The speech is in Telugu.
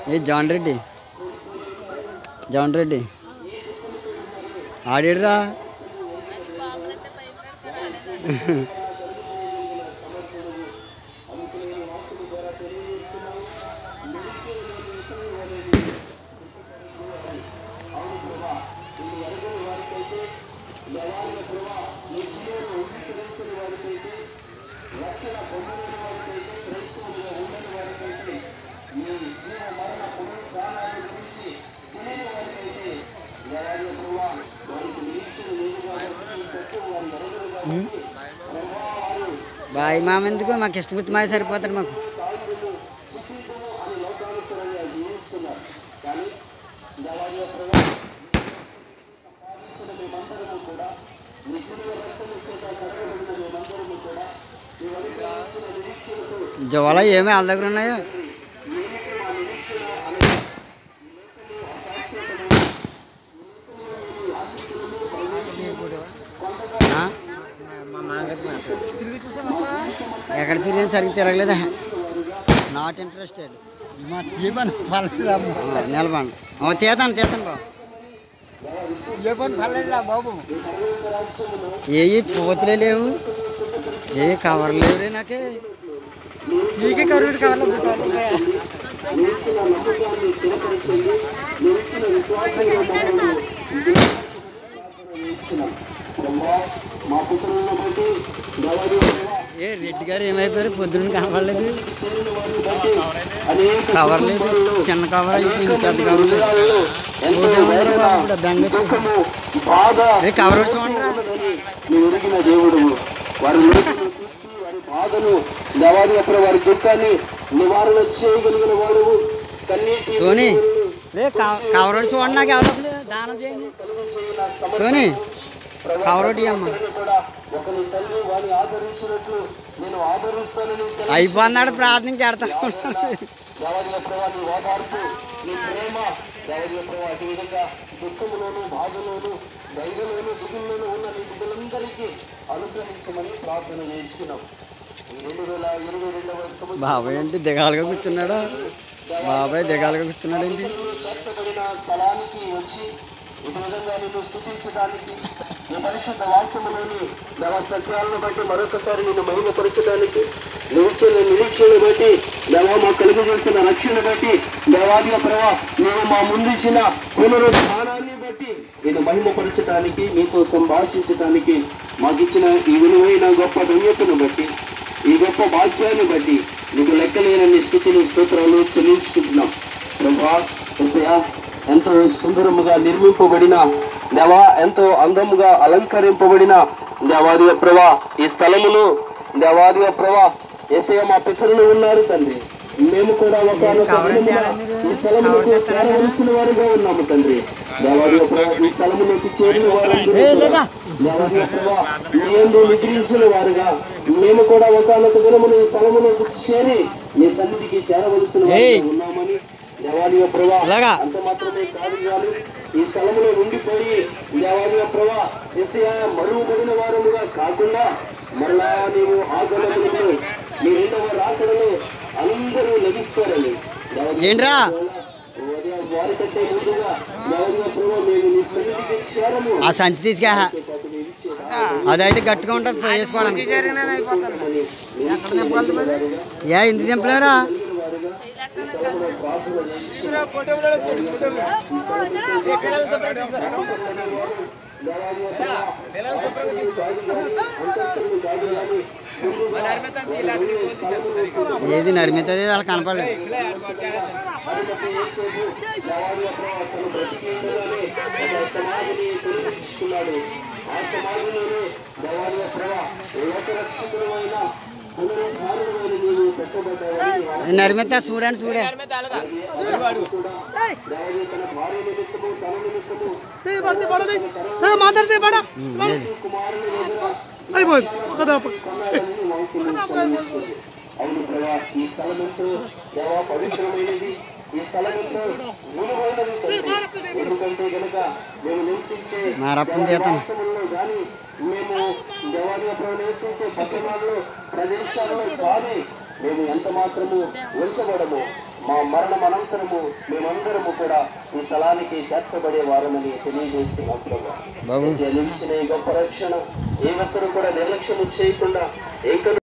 ఏ జాన్ రెడ్డి ఆడిరా బాయ్ మామ ఎందుకు మాకు ఇష్టపూర్తి మాయ సరిపోతాడు మాకు. జవాల ఏమి వాళ్ళ దగ్గర ఉన్నాయో ఎక్కడ తిరిగి సరిగ్గా తిరగలేదా? Not interested. నిలబడి తీతాను బాబు. ఏ పోతులే లేవు, ఏ కవర్లు లేవురే నాకే. ఏ రెడ్డి గారు ఏమైపోయారు? పొద్దున్న కనపడలేదు. కవర్ లేదు, చిన్న కవర్ అయిపోయింది, పెద్ద కవర్ లేదు. కవర్ చూడండి. సోనీ కవర్ చూడండి, నాకు ఎవరు దానం చేయండి. సోనీ కవర్ ఒకటి అమ్మ. అయిపోతున్నాడు, ప్రార్థన చేస్తాను. బాబాయ్ ఏంటి దిగాలుగా కూర్చున్నాడా? బాబాయ్ దిగాలుగా కూర్చున్నాడు ఏంటి? ఈ పరిశుద్ధ వాక్యములోని దేవ సత్యాలను బట్టి మరొకసారి నేను మహిమపరచడానికి నిరీక్షను బట్టి దేవ మా కలుగు చేసిన రక్షణ బట్టి దేవాదిగా ప్రభావ నేను మా ముందించిన పునరుద్ధానాన్ని బట్టి నేను మహిమపరచడానికి మీతో సంభాషించడానికి మాకిచ్చిన ఈ విలువైన గొప్ప ధన్యతను బట్టి ఈ గొప్ప భాగ్యాన్ని బట్టి మీకు లెక్కలేనన్ని స్థితిని స్తోత్రాలు చెల్లించుకుంటున్నాం. ప్రభా ఎంతో సుందరముగా నిర్మింపబడిన దేవా, ఎంతో అందముగా అలంకరింపబడిన దేవాదిగా ప్రభా ఈ స్థలములో దేవాదిగా ప్రభా యేసయ్య మా పితరులు ఉన్నారు తండ్రి. మేము కూడా ఈ స్థలములకు చేరవలసిన వారుగా ఉన్నాము తండ్రి. దేవాదిగా ప్రభా ఈ స్థలములోకి చేరిన వారు దేవాదిగా ప్రభా మేము నిద్రించిన వారుగా మేము కూడా ఒకనొక దినమును ఈ స్థలములోకి చేరి మీ సన్నిధికి చేరవలసిన వారుగా ఉన్నామని దేవాదిగా ప్రభా అంత మాత్రమే కాదు కాదు ఈ స్థలంలో ఉండిపోయి దేవాదిగా ప్రభా యేసయ్య మరుగుపడిన వారముగా కాకుండా మరలా నీవు ఆగమనములను నీ రెండవ రాకడలో అందరూ లభిస్తారని ఏంట్రా వారి కంటే ముందుగా దేవాదిగా ప్రభా మేము నీ సన్నిధికి చేరము. ఆ సంచి తీసుకా అదైతే గట్టిగా ఉంటుంది వేసుకోవడానికి. ఏ ఇంత దింపలేరా? ఏది నరిమితుంది అలా కనపడలేదు. నరిమితే చూడండి చూడే మాట్లాడితే మారప్పని చేతాను. మేము దేవాలయ ప్రవేశించే పట్టణాల్లో ప్రదేశాల్లో కానీ మేము ఎంత మాత్రము ఉంచబడము, మా మరణం అనంతరము మేమందరము కూడా ఈ స్థలానికి చేర్చబడే వారమని తెలియజేస్తున్నాం ప్రభు. ఇచ్చిన ఈ గొప్ప రక్షణ ఏ ఒక్కరు కూడా నిర్లక్ష్యం చేయకుండా